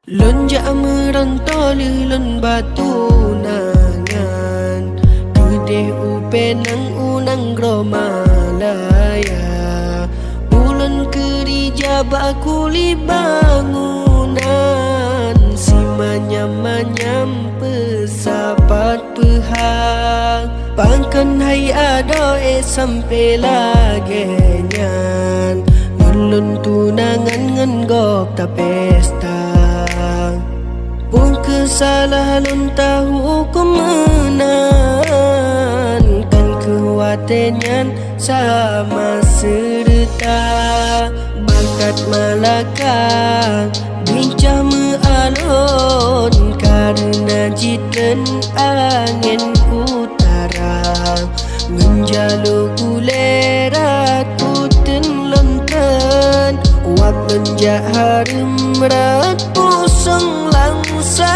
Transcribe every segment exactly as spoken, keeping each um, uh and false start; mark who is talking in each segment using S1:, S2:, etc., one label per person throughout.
S1: Lon ja merantau lilon batu nangan Kedeh upenang unang gromalaya Ulun kerija bakuli bangunan Si manyam-manyam pesapat pehang Pangkan hai ado e sampai lagi nyan Ulun tunangan ngan gop ta pesta Pun kesalahan lun tahu kemenan Kan kewatenyan sama serta Bakat Malaka bincang mealon Karena jitan angin utara Menjalu gulerat putin lontan Wak lenjak harum rat pusong langsa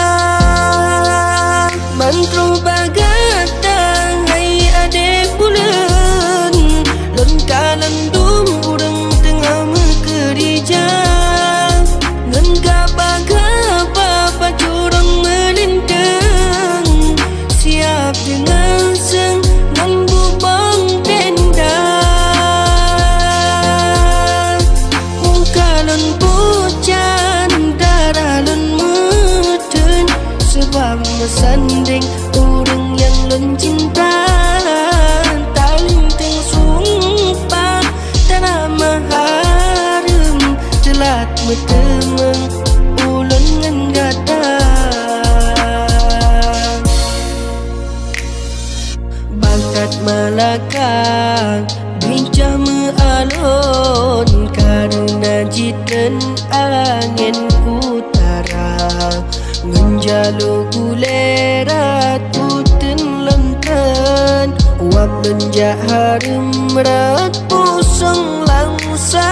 S1: Mantro bagatang hai ade bulan Lengkalan dum urang tengah mekerja Ngengga-baga pacurang melintang Siap dengan seng nan bubang tenda Ungkalan pujan daralun meten Sebab mesanding orang yang lun cinta Taling-ting sumpah tanah maharum Telat metemeng ulun ngan gata Bakat Malaka bincang mealon Karena jitan angin utara Menjalu gulerat putin lentan Wap lenjak harum rat pusong langsa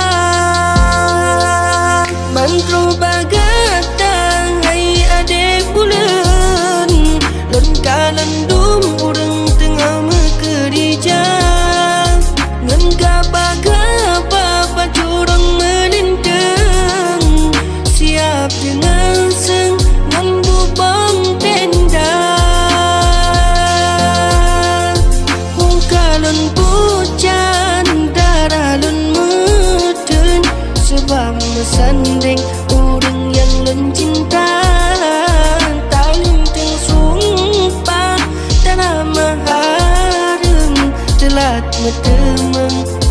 S1: Mantro bagatang hai ade bulan Lengkalan dum urang tengah mekerja Ngengga-baga pacurang melintang Siap dengan seng nan bubang tenda Ungkalan pujan daralun meten Sebab mesanding orang yang lun cinta Taling-ting sumpah tanah maharum Telat metemeng